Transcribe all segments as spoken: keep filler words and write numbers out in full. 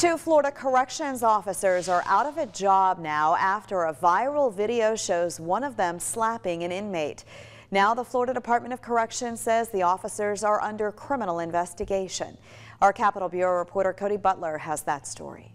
Two Florida corrections officers are out of a job now after a viral video shows one of them slapping an inmate. Now the Florida Department of Corrections says the officers are under criminal investigation. Our Capitol Bureau reporter Cody Butler has that story.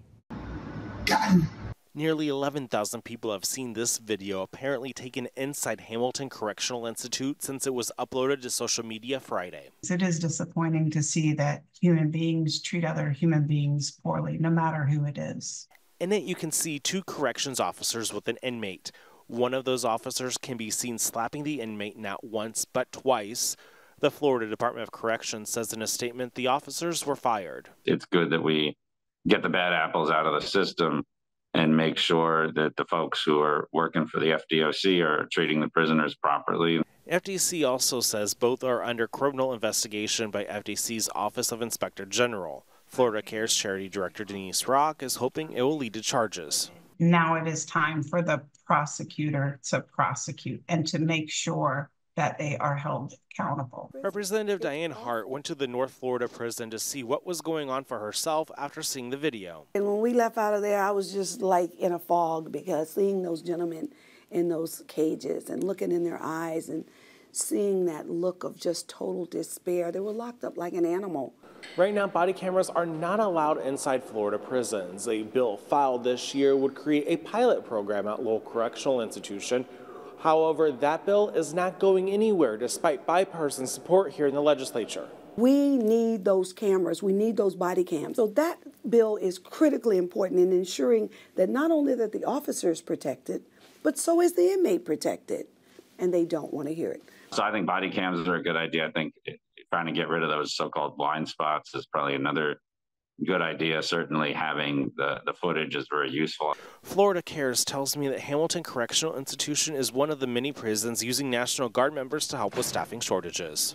Nearly eleven thousand people have seen this video, apparently taken inside Hamilton Correctional Institute since it was uploaded to social media Friday. It is disappointing to see that human beings treat other human beings poorly, no matter who it is. In it, you can see two corrections officers with an inmate. One of those officers can be seen slapping the inmate not once, but twice. The Florida Department of Corrections says in a statement the officers were fired. It's good that we get the bad apples out of the system and make sure that the folks who are working for the F D O C are treating the prisoners properly. F D C also says both are under criminal investigation by F D C's Office of Inspector General. Florida Cares Charity Director Denise Rock is hoping it will lead to charges. Now it is time for the prosecutor to prosecute and to make sure that they are held accountable. Representative Diane Hart went to the North Florida prison to see what was going on for herself after seeing the video. And when we left out of there, I was just like in a fog, because seeing those gentlemen in those cages and looking in their eyes and seeing that look of just total despair, they were locked up like an animal. Right now, body cameras are not allowed inside Florida prisons. A bill filed this year would create a pilot program at Lowell Correctional Institution. However, that bill is not going anywhere despite bipartisan support here in the legislature. We need those cameras. We need those body cams. So that bill is critically important in ensuring that not only that the officer is protected, but so is the inmate protected, and they don't want to hear it. So I think body cams are a good idea. I think trying to get rid of those so-called blind spots is probably another good idea. Certainly having the, the footage is very useful. Florida Cares tells me that Hamilton Correctional Institution is one of the many prisons using National Guard members to help with staffing shortages.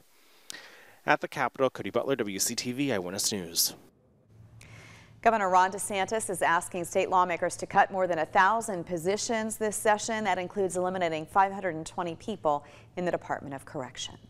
At the Capitol, Cody Butler, W C T V Eyewitness News. Governor Ron DeSantis is asking state lawmakers to cut more than a thousand positions this session. That includes eliminating five hundred twenty people in the Department of Corrections.